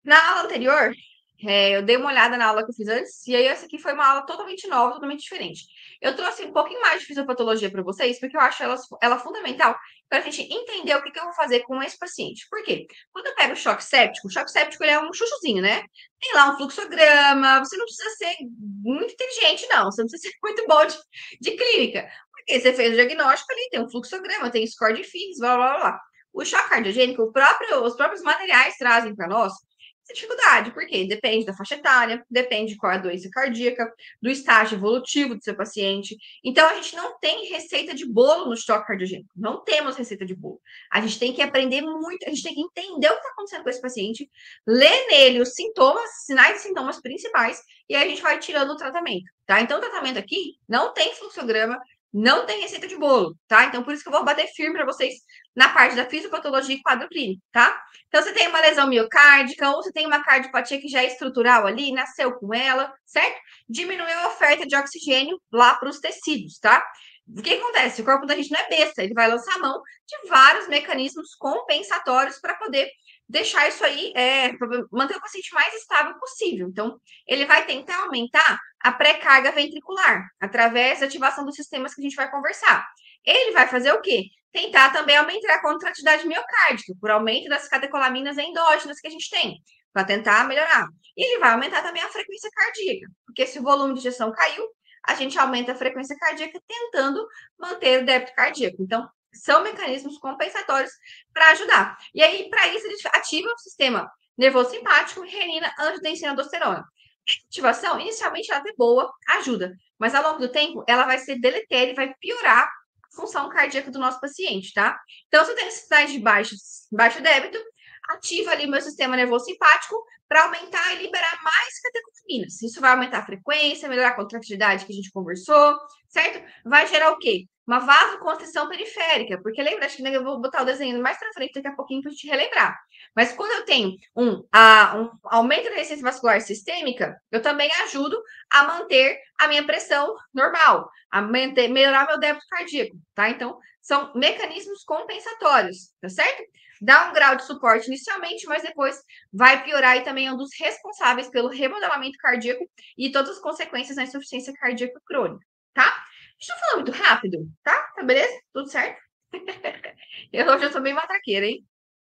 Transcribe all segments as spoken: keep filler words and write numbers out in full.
Na aula anterior, é, eu dei uma olhada na aula que eu fiz antes, e aí essa aqui foi uma aula totalmente nova, totalmente diferente. Eu trouxe um pouquinho mais de fisiopatologia para vocês, porque eu acho ela, ela fundamental para a gente entender o que, que eu vou fazer com esse paciente. Por quê? Quando eu pego o choque séptico, o choque séptico ele é um chuchuzinho, né? Tem lá um fluxograma, você não precisa ser muito inteligente, não, você não precisa ser muito bom de, de clínica. Porque você fez o diagnóstico ali, tem um fluxograma, tem score de F I X, blá, blá, blá, blá. O choque cardiogênico, o próprio, os próprios materiais trazem para nós essa dificuldade, porque depende da faixa etária, depende de qual é a doença cardíaca, do estágio evolutivo do seu paciente. Então, a gente não tem receita de bolo no choque cardiogênico. Não temos receita de bolo. A gente tem que aprender muito, a gente tem que entender o que está acontecendo com esse paciente, ler nele os sintomas, sinais e sintomas principais, e aí a gente vai tirando o tratamento, tá? Então, o tratamento aqui não tem fluxograma, não tem receita de bolo, tá? Então, por isso que eu vou bater firme para vocês na parte da fisiopatologia e quadro clínico, tá? Então, você tem uma lesão miocárdica ou você tem uma cardiopatia que já é estrutural ali, nasceu com ela, certo? Diminuiu a oferta de oxigênio lá para os tecidos, tá? O que acontece? O corpo da gente não é besta, ele vai lançar mão de vários mecanismos compensatórios para poder deixar isso aí, é, manter o paciente mais estável possível. Então, ele vai tentar aumentar a pré-carga ventricular através da ativação dos sistemas que a gente vai conversar. Ele vai fazer o quê? Tentar também aumentar a contratividade miocárdica, por aumento das catecolaminas endógenas que a gente tem, para tentar melhorar. E ele vai aumentar também a frequência cardíaca, porque se o volume de injeção caiu, a gente aumenta a frequência cardíaca tentando manter o débito cardíaco. Então, são mecanismos compensatórios para ajudar. E aí, para isso, ele ativa o sistema nervoso simpático, renina, angiotensina, aldosterona. A ativação, inicialmente, ela é boa, ajuda, mas ao longo do tempo, ela vai ser deletéria e vai piorar função cardíaca do nosso paciente, tá? Então, se eu tenho necessidade de baixo, baixo débito, ativa ali meu sistema nervoso simpático para aumentar e liberar mais catecolaminas. Isso vai aumentar a frequência, melhorar a contratividade que a gente conversou, certo? Vai gerar o quê? Uma vasoconstrição periférica, porque lembra, acho que eu vou botar o desenho mais para frente daqui a pouquinho para a gente relembrar. Mas quando eu tenho um, a, um aumento da resistência vascular sistêmica, eu também ajudo a manter a minha pressão normal, a manter, melhorar meu débito cardíaco, tá? Então, são mecanismos compensatórios, tá certo? Dá um grau de suporte inicialmente, mas depois vai piorar e também é um dos responsáveis pelo remodelamento cardíaco e todas as consequências na insuficiência cardíaca crônica, tá? Estou falando muito rápido, tá? Tá beleza? Tudo certo? Eu hoje eu sou bem matraqueira, hein?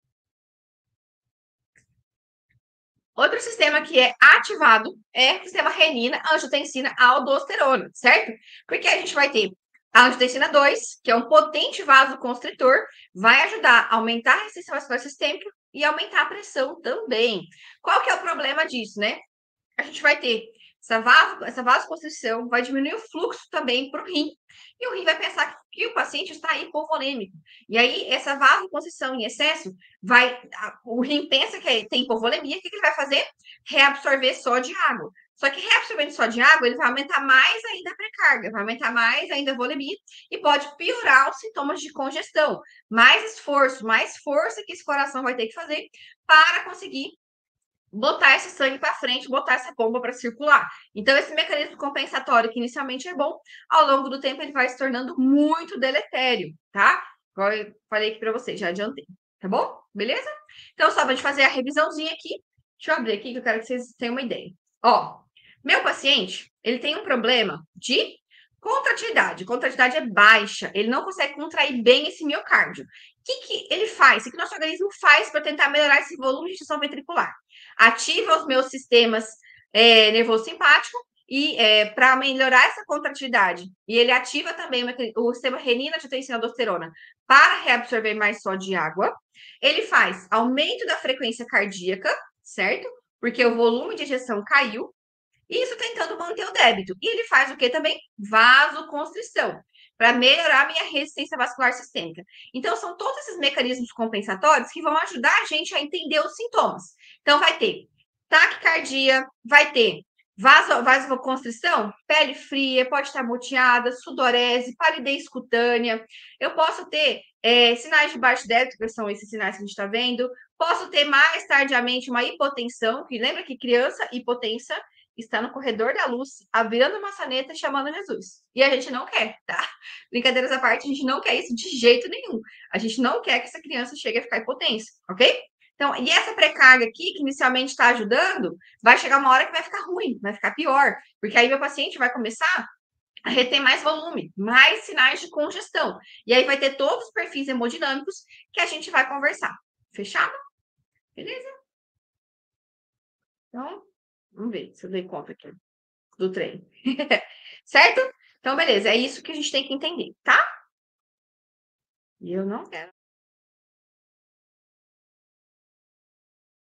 Outro sistema que é ativado é o sistema renina, angiotensina, aldosterona, certo? Porque a gente vai ter a angiotensina dois, que é um potente vasoconstritor, vai ajudar a aumentar a resistência vascular sistêmica e aumentar a pressão também. Qual que é o problema disso, né? A gente vai ter essa, vaso, essa vasoconstrição, vai diminuir o fluxo também para o rim, e o rim vai pensar que o paciente está hipovolêmico. E aí, essa vasoconstrição em excesso, vai, o rim pensa que tem hipovolemia, o que ele vai fazer? Reabsorver só de água. Só que reabsorvendo só de água, ele vai aumentar mais ainda a pré-carga, vai aumentar mais ainda a volemia e pode piorar os sintomas de congestão. Mais esforço, mais força que esse coração vai ter que fazer para conseguir botar esse sangue para frente, botar essa bomba para circular. Então, esse mecanismo compensatório, que inicialmente é bom, ao longo do tempo ele vai se tornando muito deletério, tá? Igual eu falei aqui para vocês, já adiantei, tá bom? Beleza? Então, só para gente fazer a revisãozinha aqui, deixa eu abrir aqui que eu quero que vocês tenham uma ideia. Ó, meu paciente, ele tem um problema de contratividade. Contratividade é baixa, ele não consegue contrair bem esse miocárdio. O que, que ele faz? O que nosso organismo faz para tentar melhorar esse volume de injeção ventricular? Ativa os meus sistemas é, nervoso simpático e é, para melhorar essa contratividade. E ele ativa também o, o sistema renina, angiotensina, aldosterona para reabsorver mais só de água. Ele faz aumento da frequência cardíaca, certo? Porque o volume de ejeção caiu. Isso tentando manter o débito. E ele faz o que também? Vasoconstrição, para melhorar a minha resistência vascular sistêmica. Então, são todos esses mecanismos compensatórios que vão ajudar a gente a entender os sintomas. Então, vai ter taquicardia, vai ter vaso, vasoconstrição, pele fria, pode estar moteada, sudorese, palidez cutânea. Eu posso ter é, sinais de baixo débito, que são esses sinais que a gente está vendo. Posso ter mais tardiamente uma hipotensão, que lembra que criança hipotensa está no corredor da luz, abrindo a maçaneta e chamando Jesus. E a gente não quer, tá? Brincadeiras à parte, a gente não quer isso de jeito nenhum. A gente não quer que essa criança chegue a ficar hipotensa, ok? Então, e essa pré-carga aqui, que inicialmente está ajudando, vai chegar uma hora que vai ficar ruim, vai ficar pior, porque aí meu paciente vai começar a reter mais volume, mais sinais de congestão. E aí vai ter todos os perfis hemodinâmicos que a gente vai conversar. Fechado? Beleza? Então, vamos ver se eu dei conta aqui do treino. Certo? Então, beleza. É isso que a gente tem que entender, tá? E eu não quero.